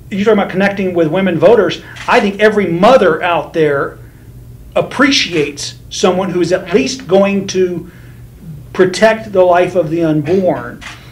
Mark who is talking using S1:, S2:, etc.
S1: you're talking about connecting with women voters. I think every mother out there appreciates someone who is at least going to protect the life of the unborn.